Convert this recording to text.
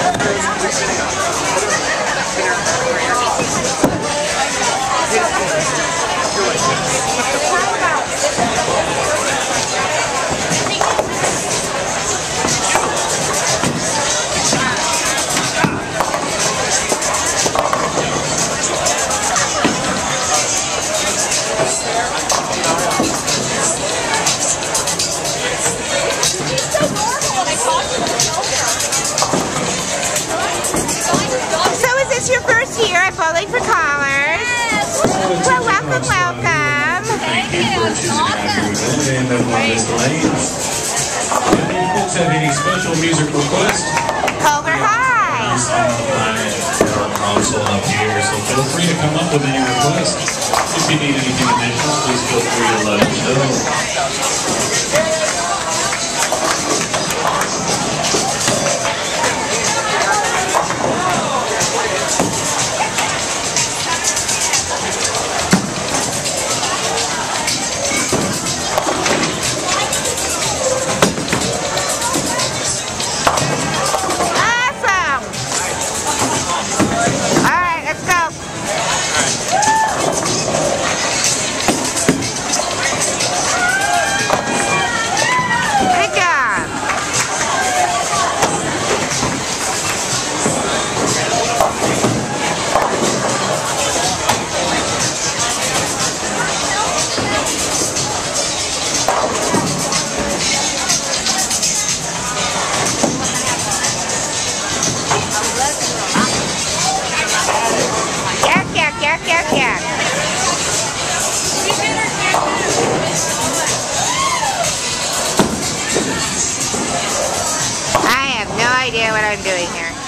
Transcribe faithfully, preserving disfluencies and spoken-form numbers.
Your first year at Bowling for Callers. Yes. Well, welcome, welcome. Thank you for choosing to have you with me. And then one Miss Lane. If you folks have any special music requests, Culver High. Our console up here, so feel free to come up with any requests. If you need anything additional, please feel free to let us know. I have no idea what I'm doing here.